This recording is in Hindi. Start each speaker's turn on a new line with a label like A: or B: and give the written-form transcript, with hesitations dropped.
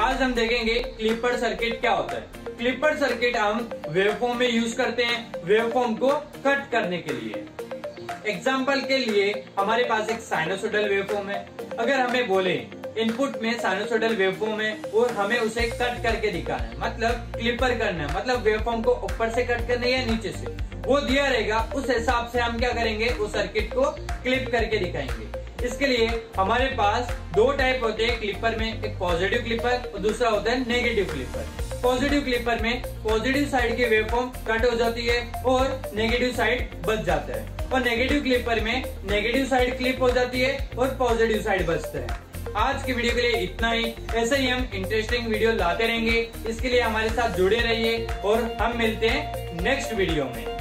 A: आज हम देखेंगे क्लिपर सर्किट क्या होता है। क्लिपर सर्किट हम वेवफॉर्म में यूज करते हैं वेवफॉर्म को कट करने के लिए। एग्जाम्पल के लिए हमारे पास एक साइनोसॉइडल वेवफॉर्म है। अगर हमें बोले इनपुट में साइनोसॉइडल वेवफॉर्म है और हमें उसे कट करके दिखाना है, मतलब क्लिपर करना है, मतलब वेवफॉर्म को ऊपर से कट करना है या नीचे से, वो दिया रहेगा। उस हिसाब से हम क्या करेंगे, उस सर्किट को क्लिप करके दिखाएंगे। इसके लिए हमारे पास दो टाइप होते हैं क्लिपर में, एक पॉजिटिव क्लिपर और दूसरा होता है नेगेटिव क्लिपर। पॉजिटिव क्लिपर में पॉजिटिव साइड की वेवफॉर्म कट हो जाती है और नेगेटिव साइड बच जाता है, और नेगेटिव क्लिपर में नेगेटिव साइड क्लिप हो जाती है और पॉजिटिव साइड बचता है। आज की वीडियो के लिए इतना ही। ऐसे ही हम इंटरेस्टिंग वीडियो लाते रहेंगे। इसके लिए हमारे साथ जुड़े रहिए और हम मिलते हैं नेक्स्ट वीडियो में।